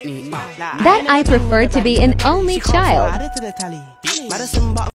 that I prefer to be an only child.